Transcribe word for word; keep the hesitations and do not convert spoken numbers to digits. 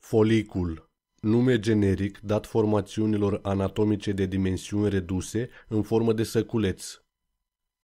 Folicul. Nume generic dat formațiunilor anatomice de dimensiuni reduse în formă de săculeț.